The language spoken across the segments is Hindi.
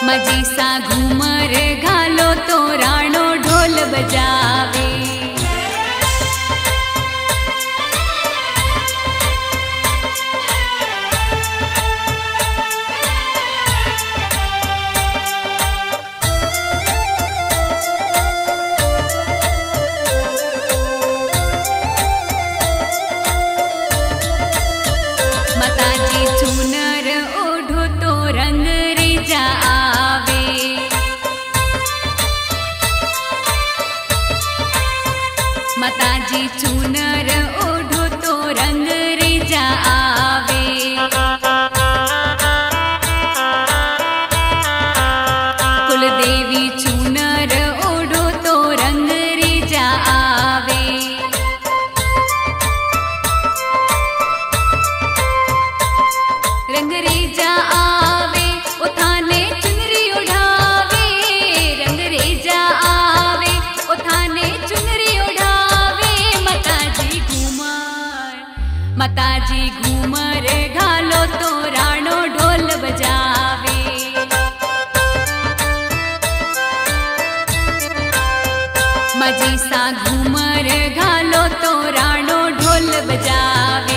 मजी सा घूमर घालो तो राणो ढोल बजावे। माताजी चूनर ओढ़ो तो रंग रेजा आवे। माताजी चूनर ओढ़ो तो रंग रेजा आवे। कुलदेवी चूनर ओढ़ो तो रंग रेजा आवे। रंग रेजा आवे उठाने चुनरी उड़ावे। रंग रेजा आवे उठाने चुनरी उड़ावे। माताजी घूमर घालो तो राणो ढोल बजावे। मजी सा घूमर घालो तो राणो ढोल बजावे।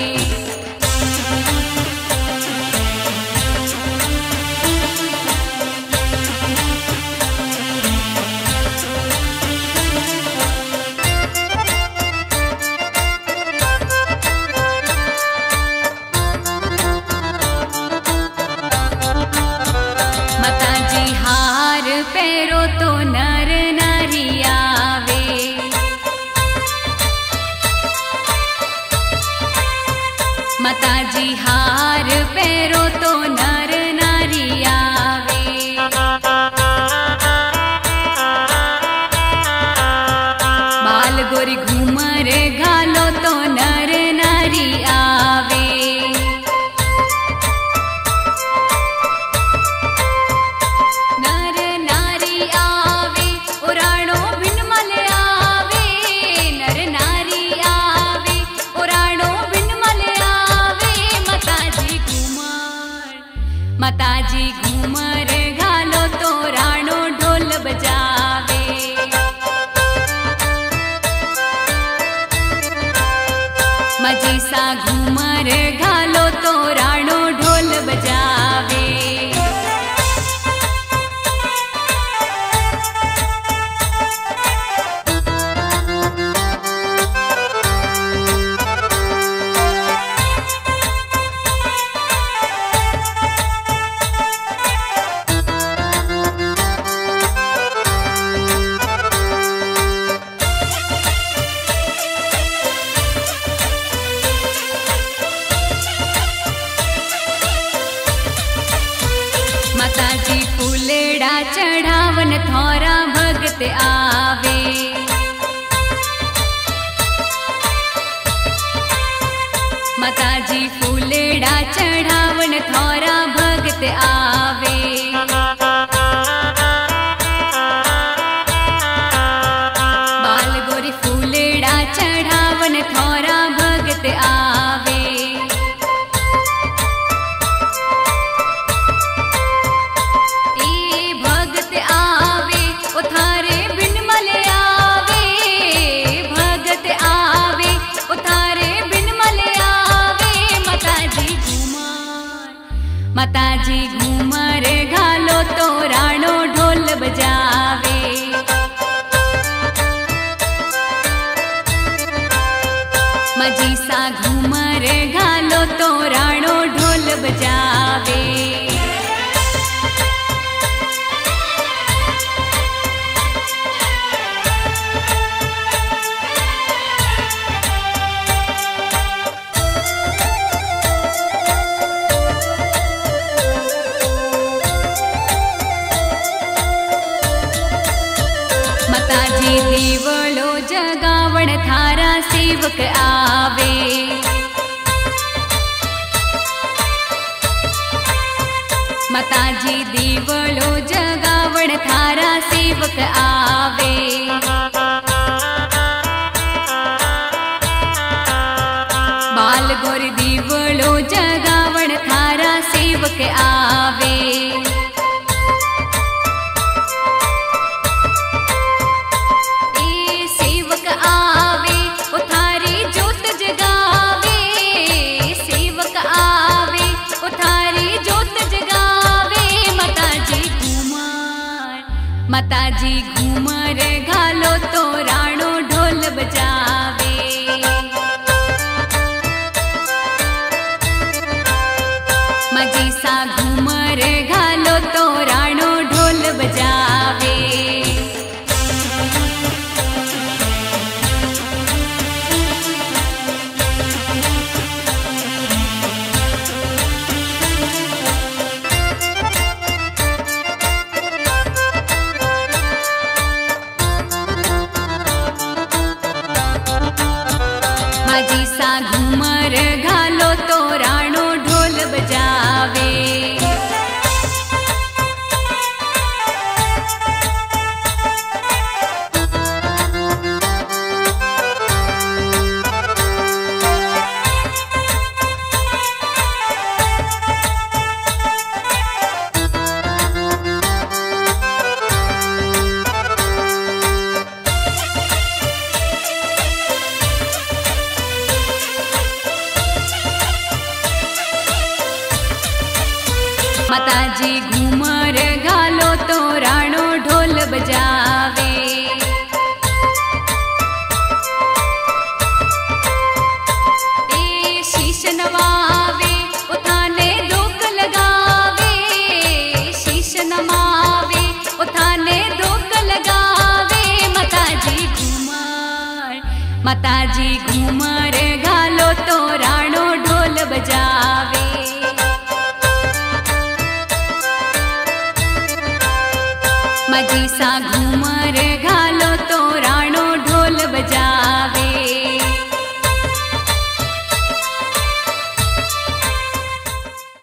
माताजी हार पैरो तो नर नारी आवे। माताजी हार पैरो तो नर नारी आवे। बाल गोरी घूमर घालो तो नर नारी आवे। नर नारी आवे उराणो भिनमल आवे। नर नारी आवे उराणो भिनमल आवे। माताजी घूमर घालो तो राणो ढोल बजावे। मजी सा घूमर घालो तो राणो ढोल बजावे। माताजी फूलेड़ा चढ़ावन थोरा भगत आवे। माताजी फूलेड़ा चढ़ावन थोरा भगत आवे। बाल गोरी फूलेड़ा चढ़ावन थोरा भगत आवे। उथारे भिनमल आवे। भगत आवे उथारे भिनमल आवे। माताजी घूमर घालो तो राणो ढोल बजावे। मजी सा घूमर घालो तो राणो ढोल बजावे। माताजी दीवलो जगावण थारा सेवक आवे। माताजी दीवलो जगावण थारा सेवक आवे। बाल गोरी दीवलो जगावण थारा सेवक आवे। माताजी घूमर घालो तो राणो ढोल बजावे। माजी सा घूमर घालो तो राणो ढोल बजावे। माजी सा घूमर घालो तो राणो ढोल बजावे। माताजी घूमर घालो तो राणो ढोल बजावे। ए शीश नवावे उठाने धोक लगावे। शीश नवावे उठाने धोक लगावे। माताजी घूमर